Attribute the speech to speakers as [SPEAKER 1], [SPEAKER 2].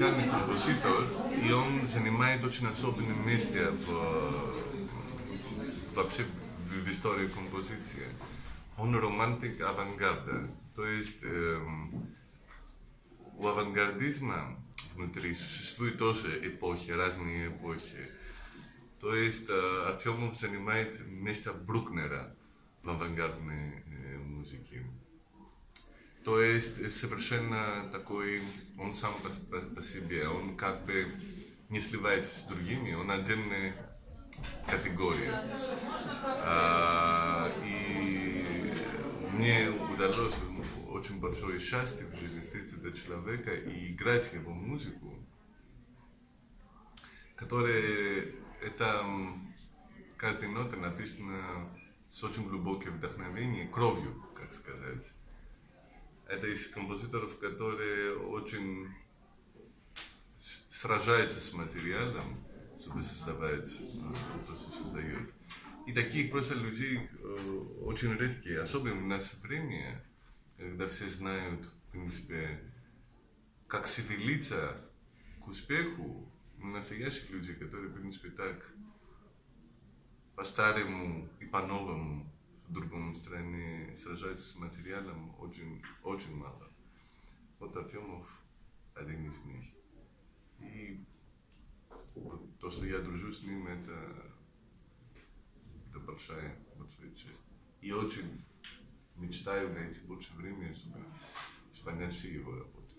[SPEAKER 1] музыкальный композитор, и он занимает очень особенное место вообще в истории композиции. Он романтик авангарда, то есть у авангардизма внутри существуют тоже эпохи, разные эпохи. То есть Артемов занимает место Брукнера в авангардной музыке. То есть совершенно такой, он сам по себе, он как бы не сливается с другими, он отдельная категория. И мне удалось очень большое счастье в жизни встретить человека и играть его музыку, которая, это каждая нота написана с очень глубоким вдохновением, кровью, как сказать. Это из композиторов, которые очень сражаются с материалом, чтобы создавать то, что создают. И таких просто людей очень редкие, особенно в наше время, когда все знают, в принципе, как шевелиться к успеху, настоящих людей, которые, в принципе, так по-старому и по-новому в другом стране сражаются с материалом, очень, очень мало. Вот Артемов один из них. И то, что я дружу с ним, это большая честь. И очень мечтаю найти больше времени, чтобы понять все его работы.